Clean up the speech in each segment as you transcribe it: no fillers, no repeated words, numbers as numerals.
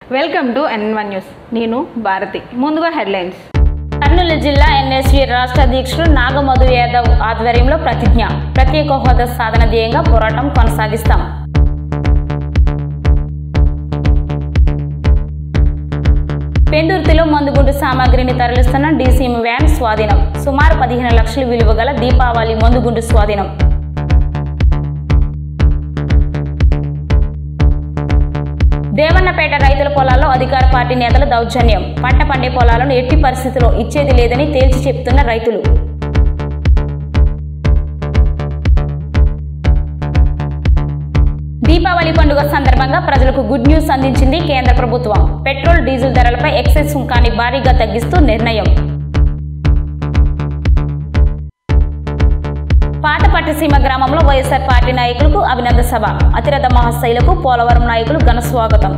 Welcome to NN1 news. నేను భారతి. ముందుగా headlines. Kurnool జిల్లా NSV రాష్ట్ర అధ్యక్షుడు నాగమధు యాదవ్ ఆధ్వర్యంలో ప్రతిజ్ఞ. ప్రత్యేక హోదా సాధన ధ్యేయంగా పోరాటం కొనసాగిస్తాం. పెందుర్తిలో మందుగుండు సామాగ్రిని తరలిస్తున్న DCM వ్యాన్ స్వాధీనం. సుమారు 15 లక్షల విలువ గల దీపావళి మందుగుండు స్వాధీనం. దేవన్నపేట రైతుల పొలాల్లో అధికార పార్టీ నేతల దౌర్జన్యం. పంట పండే పొలాలను ఎట్టి పరిస్థితుల్లో ఇచ్చేది లేదని తేల్చి చెప్తున్న రైతులు. దీపావళి పండుగ సందర్భంగా ప్రజలకు గుడ్ న్యూస్ అందించింది కేంద్ర ప్రభుత్వం. పెట్రోల్ డీజిల్ ధరలపై ఎక్సైజ్ సుంకాన్ని భారీగా తగ్గిస్తూ నిర్ణయం. పాత పట్టిసీమ గ్రామంలో వైఎస్ఆర్ పార్టీ నాయకులకు అభినందన సభ. అతిరథ మహాశైలకు పోలవరం నాయకులు ఘన స్వాగతం.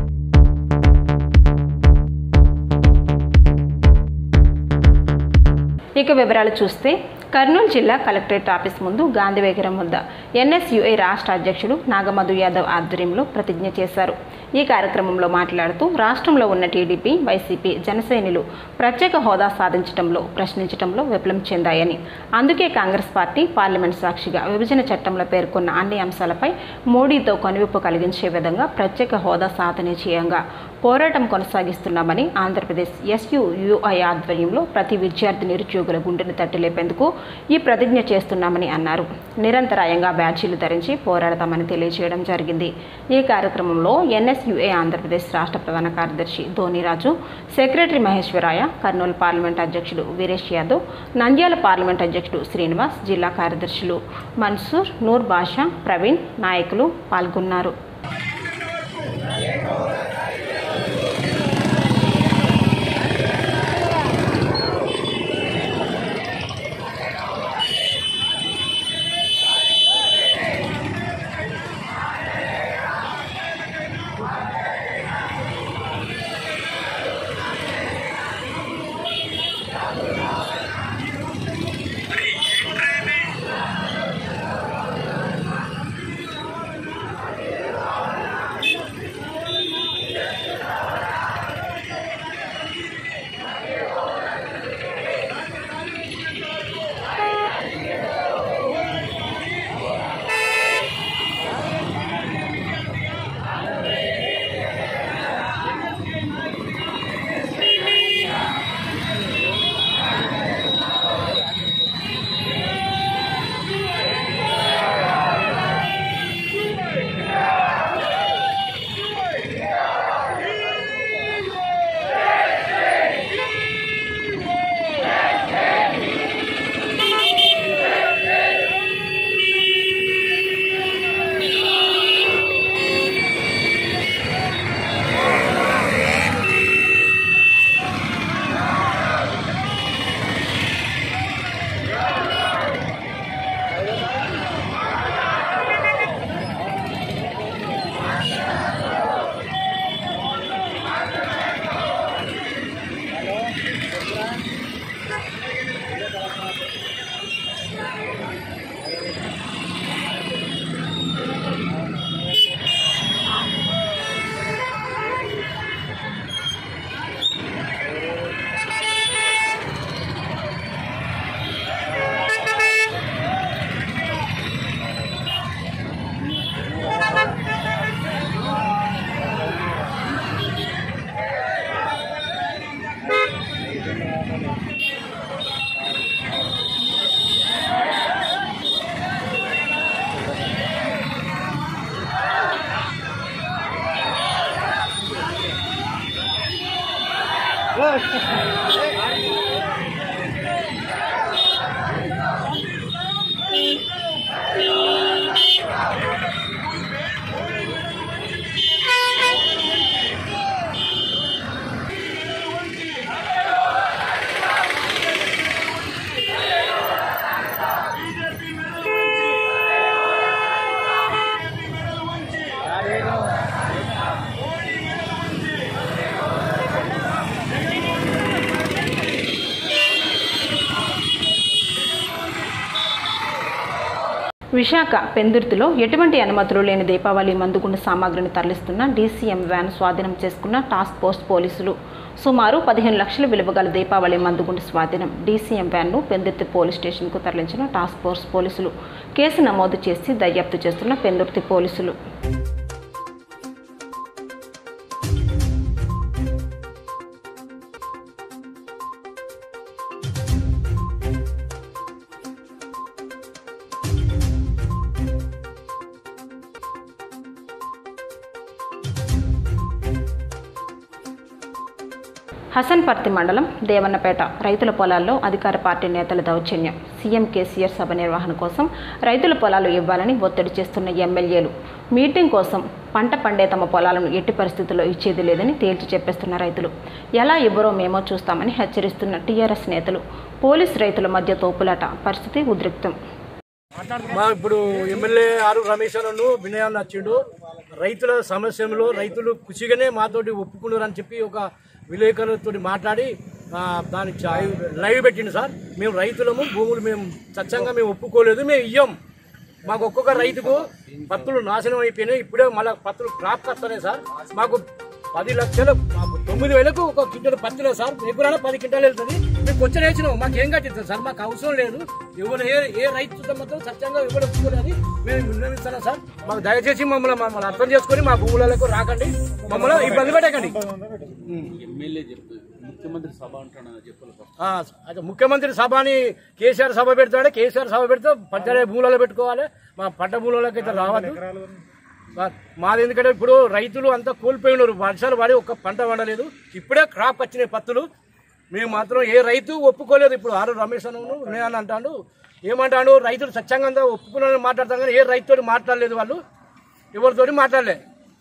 ఇక వివరాలు చూస్తే, కర్నూలు జిల్లా కలెక్టరేట్ ఆఫీస్ ముందు గాంధీ విగ్రహం వద్ద NSUA రాష్ట్ర అధ్యక్షుడు నాగమధు యాదవ్ ఆధ్వర్యంలో ప్రతిజ్ఞ చేశారు. ఈ కార్యక్రమంలో మాట్లాడుతూ రాష్ట్రంలో ఉన్న టీడీపీ, వైసీపీ, జనసేనలు ప్రత్యేక హోదా సాధించడంలో, ప్రశ్నించడంలో విఫలం చెందాయని, అందుకే కాంగ్రెస్ పార్టీ పార్లమెంట్ సాక్షిగా విభజన చట్టంలో పేర్కొన్న అన్ని అంశాలపై మోడీతో కనువిప్పు కలిగించే విధంగా ప్రత్యేక హోదా సాధన చేయంగా పోరాటం కొనసాగిస్తున్నామని, ఆంధ్రప్రదేశ్ SUUI ఆధ్వర్యంలో ప్రతి విద్యార్థి నిరుద్యోగుల గుండెను తట్టిలేపేందుకు ఈ ప్రతిజ్ఞ చేస్తున్నామని అన్నారు. నిరంతరాయంగా బ్యాడ్జీలు ధరించి పోరాడతామని తెలియజేయడం జరిగింది. ఈ కార్యక్రమంలో NSUA ఆంధ్రప్రదేశ్ రాష్ట్ర ప్రధాన కార్యదర్శి ధోనిరాజు, సెక్రటరీ మహేశ్వరాయ, కర్నూలు పార్లమెంట్ అధ్యక్షుడు వీరేష్ యాదవ్, నంద్యాల పార్లమెంట్ అధ్యక్షుడు శ్రీనివాస్, జిల్లా కార్యదర్శులు మన్సూర్, నూర్ బాషా, ప్రవీణ్, నాయకులు పాల్గొన్నారు. విశాఖ పెందుర్తిలో ఎటువంటి అనుమతులు లేని దీపావళి మందుగుండు సామాగ్రిని తరలిస్తున్న డీసీఎం వ్యాన్ స్వాధీనం చేసుకున్న టాస్క్ ఫోర్స్ పోలీసులు. సుమారు 15 లక్షల విలువ గల దీపావళి మందుగుండు స్వాధీనం. డీసీఎం వ్యాన్ను పెందుర్తి పోలీస్ స్టేషన్కు తరలించిన టాస్క్ ఫోర్స్ పోలీసులు. కేసు నమోదు చేసి దర్యాప్తు చేస్తున్న పెందుర్తి పోలీసులు. హసన్పర్తి మండలం దేవన్నపేట రైతుల పొలాల్లో అధికార పార్టీ నేతల దౌర్జన్యం. సీఎం కేసీఆర్ సభ నిర్వహణ కోసం రైతుల పొలాలు ఇవ్వాలని ఒత్తిడి చేస్తున్న ఎమ్మెల్యేలు. మీటింగ్ కోసం పంట పండే తమ పొలాలను ఎట్టి పరిస్థితుల్లో ఇచ్చేది లేదని తేల్చి చెప్పేస్తున్న రైతులు. ఎలా ఇవ్వరో మేమో చూస్తామని హెచ్చరిస్తున్న టీఆర్ఎస్ నేతలు. పోలీస్ రైతుల మధ్య తోపులాట. పరిస్థితి ఉద్రిక్తం. ఇప్పుడు ఎమ్మెల్యే ఆరు రమేష్ అను వినయాన్ని వచ్చిండు. రైతుల సమస్యలో రైతులు ఖుషిగానే మాతోటి ఒప్పుకున్నారని చెప్పి ఒక విలేకరులతో మాట్లాడి దానికి లైవ్ పెట్టిండు. సార్ మేము రైతులము, భూములు మేము స్వచ్ఛంగా మేము ఒప్పుకోలేదు, మేము ఇయ్యం. మాకు ఒక్కొక్క రైతుకు పత్తులు నాశనం అయిపోయినాయి. ఇప్పుడే మళ్ళీ పత్తులు క్రాప్ వస్తున్నాయి సార్. మాకు 10 లక్షలు, మాకు 9,000కు ఒక క్వింటల్ పత్తి లేదు సార్. ఎగురాన 10 క్వింటాలు వెళ్తుంది. మేము కొంచెం వేసినాం, మాకు ఏం కట్టిస్తాం సార్. మాకు అవసరం లేదు. ఎవరు ఏ రైతు మొత్తం స్వచ్ఛంగా ఎవరు ఒప్పుకోలేదు మేము నిర్ణయిస్తున్నాం సార్. మాకు దయచేసి మమ్మల్ని అర్థం చేసుకుని మా భూములకు రాకండి, మమ్మల్ని ఇబ్బంది పెట్టకండి. ముఖ్యమంత్రి సభ అని కేసీఆర్ సభ పెడతాడు. కేసీఆర్ సభ పెడితే పంచాయతీ భూములలో పెట్టుకోవాలి, మా పంట భూములకి అయితే రావద్దు. మాది ఎందుకంటే ఇప్పుడు రైతులు అంతా కోల్పోయి ఉన్నారు. వర్షాలు పడి ఒక్క పంట పండలేదు. ఇప్పుడే క్రాప్ వచ్చినాయి పత్తులు. మేము మాత్రం ఏ రైతు ఒప్పుకోలేదు. ఇప్పుడు ఆరు రమేష్ అని అంటాడు. ఏమంటాడు, రైతులు స్వచ్ఛంగా అంతా ఒప్పుకున్నారని మాట్లాడతాం కానీ ఏ రైతుతో మాట్లాడలేదు. వాళ్ళు ఎవరితోటి మాట్లాడలే.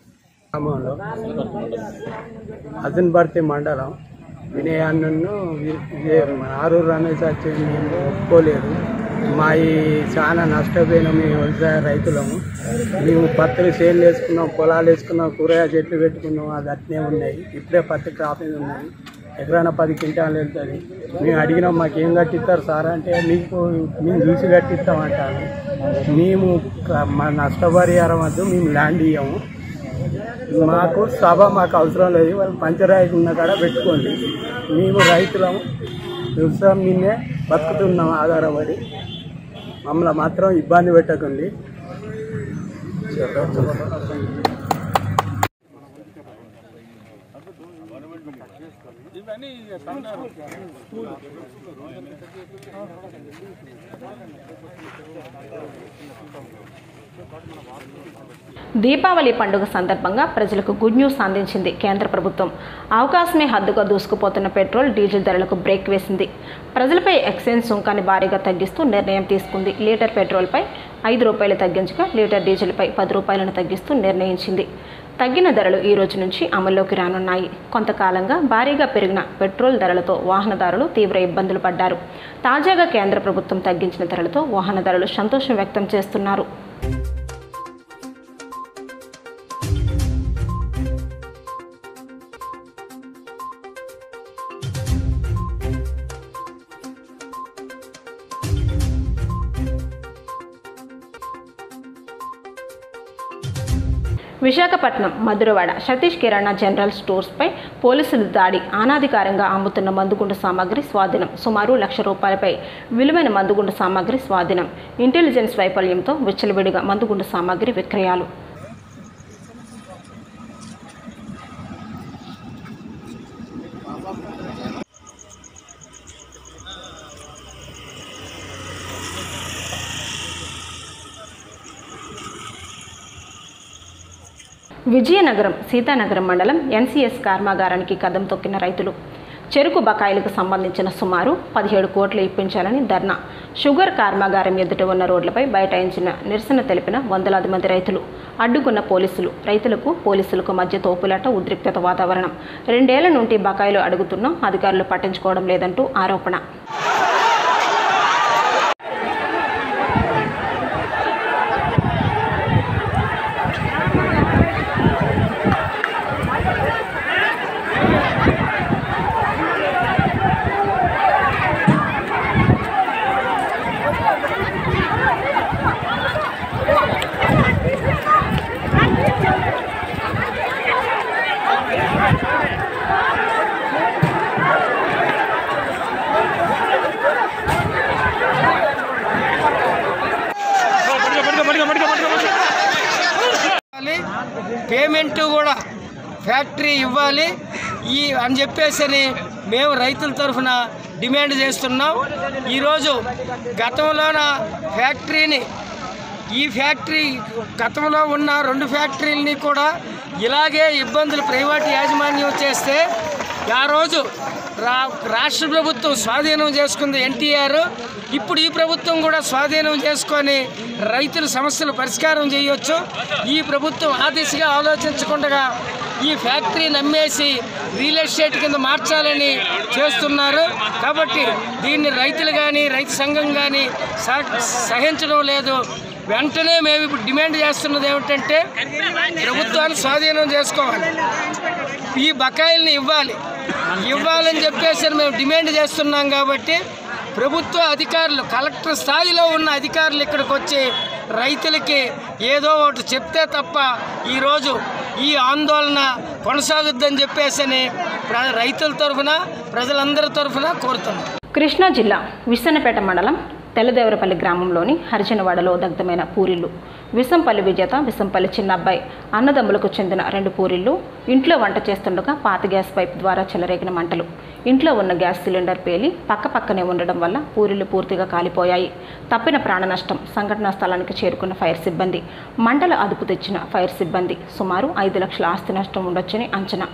హసన్పర్తి మండలం వినయాన్నను ఆరు రమేష్ వచ్చి మేము ఒప్పుకోలేదు. మా చాలా నష్టపోయినాం. మేము వ్యవసాయ రైతులము. మేము పత్తులు సేల్ వేసుకున్నాం, పొలాలు వేసుకున్నాం, కూరగాయ చెట్లు పెట్టుకున్నాం. అది అట్నే ఉన్నాయి. ఇప్పుడే పత్తి క్రాపింగ్ ఉన్నాయి. ఎకరాన 10 క్వింటాలు వెళ్తుంది. మేము అడిగినాం, మాకేం కట్టిస్తారు సార్ అంటే మేము చూసి కట్టిస్తామంటాను. మేము మా నష్టపరిహారం వద్దు, మేము ల్యాండ్ ఇవ్వము. మాకు సభ మాకు అవసరం లేదు. వాళ్ళు పంచరాయికి ఉన్న కాడ పెట్టుకోండి. మేము రైతులము, వ్యవసాయం మీదే బతుకుతున్నాం ఆధారపడి. మమ్మల్ని మాత్రం ఇబ్బంది పెట్టకండి. దీపావళి పండుగ సందర్భంగా ప్రజలకు గుడ్ న్యూస్ అందించింది కేంద్ర ప్రభుత్వం. అవకాశమే హద్దుగా దూసుకుపోతున్న పెట్రోల్, డీజిల్ ధరలకు బ్రేక్ వేసింది. ప్రజలపై ఎక్సైజ్ సుంకాన్ని భారీగా తగ్గిస్తూ నిర్ణయం తీసుకుంది. లీటర్ పెట్రోల్పై 5 రూపాయలు తగ్గించగా లీటర్ డీజిల్పై 10 రూపాయలను తగ్గిస్తూ నిర్ణయించింది. తగ్గిన ధరలు ఈ రోజు నుంచి అమల్లోకి రానున్నాయి. కొంతకాలంగా భారీగా పెరిగిన పెట్రోల్ ధరలతో వాహనదారులు తీవ్ర ఇబ్బందులు పడ్డారు. తాజాగా కేంద్ర ప్రభుత్వం తగ్గించిన ధరలతో వాహనదారులు సంతోషం వ్యక్తం చేస్తున్నారు. విశాఖపట్నం మధురవాడ సతీష్ కిరాణా జనరల్ స్టోర్స్పై పోలీసులు దాడి. అనాధికారంగా అమ్ముతున్న మందుగుండు సామాగ్రి స్వాధీనం. సుమారు 1,00,000 రూపాయలపై విలువైన మందుగుండు సామాగ్రి స్వాధీనం. ఇంటెలిజెన్స్ వైఫల్యంతో విచ్చలవిడిగా మందుగుండు సామాగ్రి విక్రయాలు. విజయనగరం సీతానగరం మండలం ఎన్సీఎస్ కర్మాగారానికి కదం తొక్కిన రైతులు. చెరుకు బకాయిలకు సంబంధించిన సుమారు 17 కోట్లు ఇప్పించాలని ధర్నా. షుగర్ కర్మాగారం ఎదుట ఉన్న రోడ్లపై బైఠాయించిన నిరసన తెలిపిన వందలాది మంది రైతులు. అడ్డుకున్న పోలీసులు. రైతులకు పోలీసులకు మధ్య తోపులాట, ఉద్రిక్తత వాతావరణం. 2 ఏళ్ల నుండి బకాయిలు అడుగుతున్నా అధికారులు పట్టించుకోవడం లేదంటూ ఆరోపణ. గవర్నమెంట్ కూడా ఫ్యాక్టరీ ఇవ్వాలి అని చెప్పేసి మేము రైతుల తరఫున డిమాండ్ చేస్తున్నాం. ఈరోజు గతంలోన ఫ్యాక్టరీని ఈ ఫ్యాక్టరీ గతంలో ఉన్న 2 ఫ్యాక్టరీలని కూడా ఇలాగే ఇబ్బందులు ప్రైవేట్ యాజమాన్యం చేస్తే ఆ రోజు రాష్ట్ర ప్రభుత్వం స్వాధీనం చేసుకుంది ఎన్టీఆర్. ఇప్పుడు ఈ ప్రభుత్వం కూడా స్వాధీనం చేసుకొని రైతుల సమస్యలు పరిష్కారం చేయొచ్చు. ఈ ప్రభుత్వం ఆ దిశగా ఆలోచించకుండా ఈ ఫ్యాక్టరీని అమ్మేసి రియల్ ఎస్టేట్ కింద మార్చాలని చేస్తున్నారు. కాబట్టి దీన్ని రైతులు కానీ రైతు సంఘం కానీ సహించడం లేదు. వెంటనే మేము ఇప్పుడు డిమాండ్ చేస్తున్నది ఏమిటంటే ప్రభుత్వాన్ని స్వాధీనం చేసుకోవాలి, ఈ బకాయిల్ని ఇవ్వాలని చెప్పేసి మేము డిమాండ్ చేస్తున్నాం. కాబట్టి ప్రభుత్వ అధికారులు కలెక్టర్ స్థాయిలో ఉన్న అధికారులు ఇక్కడికి వచ్చి రైతులకి ఏదో ఒకటి చెప్తే తప్ప ఈరోజు ఈ ఆందోళన కొనసాగుద్దని చెప్పేసి రైతుల తరఫున ప్రజలందరి తరఫున కోరుతున్నాం. కృష్ణా జిల్లా విసన్నపేట మండలం తెల్లదేవరపల్లి గ్రామంలోని హరిజనవాడలో దగ్ధమైన పూరిళ్లు. విసంపల్లి విజేత, విసంపల్లి చిన్నబ్బాయి అన్నదమ్ములకు చెందిన 2 పూరిళ్లు ఇంట్లో వంట చేస్తుండగా పాత గ్యాస్ పైప్ ద్వారా చెలరేగిన మంటలు. ఇంట్లో ఉన్న గ్యాస్ సిలిండర్ పేలి పక్కపక్కనే ఉండడం వల్ల పూరిళ్లు పూర్తిగా కాలిపోయాయి. తప్పిన ప్రాణ నష్టం. సంఘటనా స్థలానికి చేరుకున్న ఫైర్ సిబ్బంది, మంటల అదుపు తెచ్చిన ఫైర్ సిబ్బంది సుమారు 5 లక్షల ఆస్తి నష్టం ఉండొచ్చని అంచనా.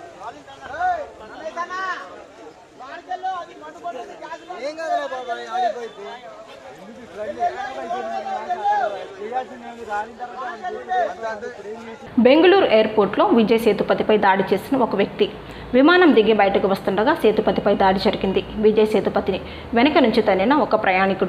బెంగళూరు ఎయిర్పోర్ట్లో విజయ్ సేతుపతిపై దాడి చేసిన ఒక వ్యక్తి. విమానం దిగి బయటకు వస్తుండగా సేతుపతిపై దాడి జరిగింది. విజయ్ సేతుపతిని వెనక నుంచి తన్నిన ఒక ప్రయాణికుడు.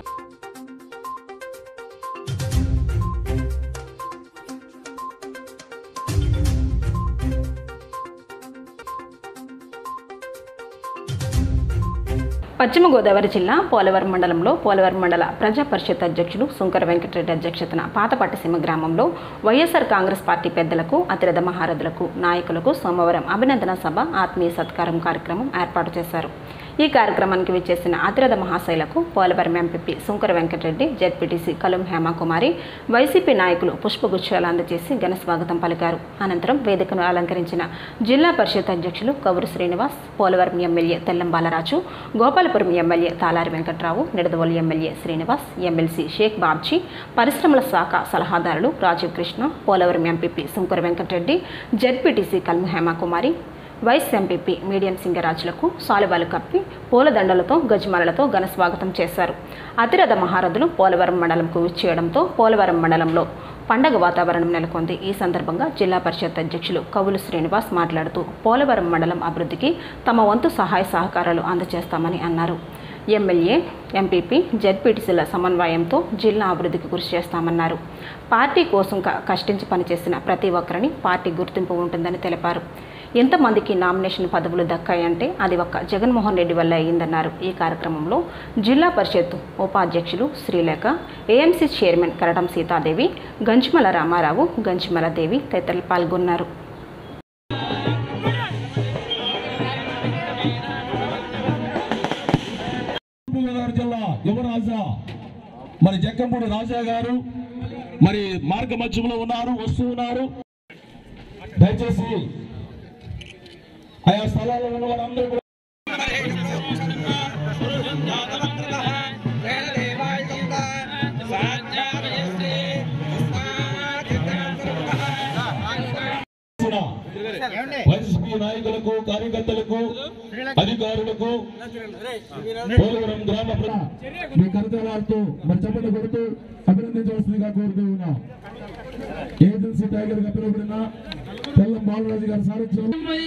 పశ్చిమ గోదావరి జిల్లా పోలవరం మండలంలో పోలవరం మండల ప్రజా పరిషత్ అధ్యక్షులు సుంకర వెంకటరెడ్డి అధ్యక్షతన పాతపట్టిసీమ గ్రామంలో వైఎస్ఆర్ కాంగ్రెస్ పార్టీ పెద్దలకు, అతిరథ మహారథులకు, నాయకులకు సోమవారం అభినందన సభ, ఆత్మీయ సత్కారం కార్యక్రమం ఏర్పాటు చేశారు. ఈ కార్యక్రమానికి విచ్చేసిన అతిరథ మహాశైలకు పోలవరం ఎంపీ సుంకర వెంకటరెడ్డి, జెడ్పీటీసీ కలుం హేమకుమారి, వైసీపీ నాయకులు పుష్పగుచ్చాలు అందజేసి ఘన స్వాగతం పలికారు. అనంతరం వేదికను అలంకరించిన జిల్లా పరిషత్ అధ్యక్షులు Kavuru Srinivas, Polavaram MLA Tellam Balaraju, Gopalapuram MLA Talari Venkatrao, Nidadavolu MLA Srinivas, MLC Sheikh Babji, పరిశ్రమల శాఖ సలహాదారులు Rajeev Krishna, Polavaram MP Sunkara Venkatareddy, ZPTC Kalum Hemakumari, vice MPP మీడియం సింగరాజులకు సాలువాలు కప్పి పూలదండలతో, గజమాలలతో ఘన స్వాగతం చేశారు. అతిరథ మహారథులు పోలవరం మండలంకు విచ్చేయడంతో పోలవరం మండలంలో పండగ వాతావరణం నెలకొంది. ఈ సందర్భంగా జిల్లా పరిషత్ అధ్యక్షులు కవులు శ్రీనివాస్ మాట్లాడుతూ పోలవరం మండలం అభివృద్ధికి తమ వంతు సహాయ సహకారాలు అందజేస్తామని అన్నారు. ఎమ్మెల్యే, ఎంపీపీ, జెడ్పీటీసీల సమన్వయంతో జిల్లా అభివృద్ధికి కృషి చేస్తామన్నారు. పార్టీ కోసం కష్టించి పనిచేసిన ప్రతి ఒక్కరిని పార్టీ గుర్తింపు ఉంటుందని తెలిపారు. ఎంతమందికి నామినేషన్ పదవులు దక్కాయంటే అది ఒక్క జగన్మోహన్ రెడ్డి వల్ల అయ్యిందన్నారు. ఈ కార్యక్రమంలో జిల్లా పరిషత్ ఉపాధ్యక్షులు శ్రీలేఖ, ఏఎంసీ చైర్మన్ కరటం సీతాదేవి, గంచిమల రామారావు, గంచిమల దేవి తదితరులు పాల్గొన్నారు. మరి జక్కంపూడి రాజా గారు మరి మార్గ మధ్యంలో వస్తూ ఉన్నారు. దయచేసి ఆయా స్థలాల్లో ఉన్న వారందరూ కూడా వైసీపీ నాయకులకు, కార్యకర్తలకు, అధికారులకు, పోలవరం గ్రామ మీ కరతాళాలతో మరి చప్పట్లు కొడుతూ అభినందించవలసిందిగా కోరుతూ ఉన్నాం. ఏజెన్సీ టైగర్ గా పిలువబడిన తెల్లం బాలరాజు గారి సారథ్యం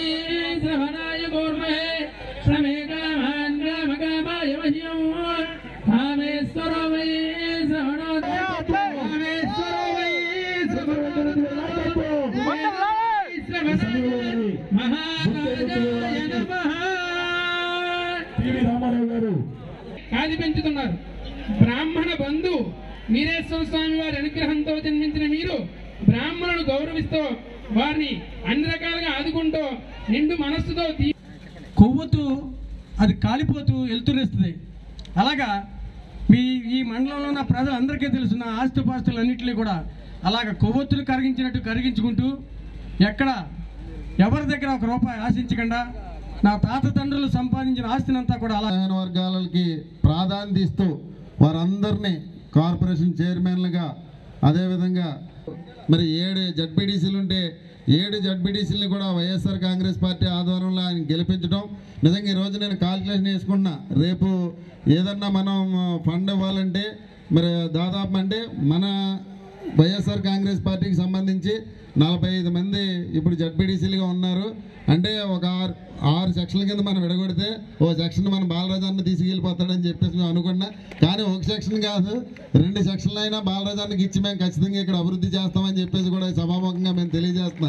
రామారావు గారు కాది పెంచుతున్నారు. బ్రాహ్మణ బంధు వీరేశ్వర స్వామి వారి అనుగ్రహంతో జన్మించిన మీరు బ్రాహ్మణులు గౌరవిస్తూ వారిని అన్ని రకాలుగా ఆదుకుంటూ నిండు మనస్సుతో కొవ్వొత్తు అది కాలిపోతూ వెళ్తురేస్తుంది. అలాగా ఈ మండలంలో ఉన్న ప్రజలందరికీ తెలుసు, నా ఆస్తిపాస్తులన్నింటినీ కూడా అలాగ కొవ్వొత్తులు కరిగించినట్టు కరిగించుకుంటూ ఎక్కడ ఎవరి దగ్గర ఒక రూపాయి ఆశించకుండా నా తాత తండ్రులు సంపాదించిన ఆస్తినంతా కూడా అలా వర్గాలకి ప్రాధాన్యత ఇస్తూ వారందరినీ కార్పొరేషన్ చైర్మన్లుగా అదేవిధంగా మరి 7 జడ్పీటీసీలు ఉంటే 7 జడ్పీటీసీలని కూడా వైఎస్ఆర్ కాంగ్రెస్ పార్టీ ఆధ్వర్యంలో ఆయన గెలిపించడం నిజంగా ఈరోజు నేను కాల్కులేషన్ వేసుకున్నా. రేపు ఏదన్నా మనం ఫండ్ ఇవ్వాలంటే మరి దాదాపు అంటే మన వైఎస్ఆర్ కాంగ్రెస్ పార్టీకి సంబంధించి 45 మంది ఇప్పుడు జడ్పీటీసీలుగా ఉన్నారు. అంటే ఒక 6 సెక్షన్ల కింద మనం విడగొడితే ఓ సెక్షన్ మన బాలరాజాన్ని తీసుకెళ్ళిపోతాడని చెప్పేసి మేము అనుకున్నా. కానీ ఒక సెక్షన్ కాదు 2 సెక్షన్లు అయినా బాలరాజానికి ఇచ్చి మేము ఖచ్చితంగా ఇక్కడ అభివృద్ధి చేస్తామని చెప్పేసి కూడా సభాముఖంగా మేము తెలియజేస్తున్నాం.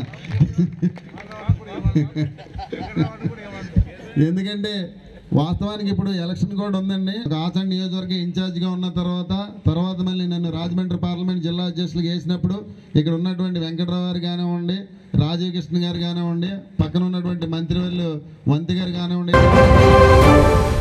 ఎందుకంటే వాస్తవానికి ఇప్పుడు ఎలక్షన్ కూడా ఉందండి. ఆచండ్ నియోజకవర్గ ఇన్ఛార్జిగా ఉన్న తర్వాత మళ్ళీ నన్ను రాజమండ్రి పార్లమెంట్ జిల్లా అధ్యక్షులుగా వేసినప్పుడు ఇక్కడ ఉన్నటువంటి వెంకటరావు గారు కానివ్వండి, రాజీవ్ కృష్ణ గారు కానివ్వండి, పక్కన ఉన్నటువంటి మంత్రివర్యులు వంతి గారు కానివ్వండి,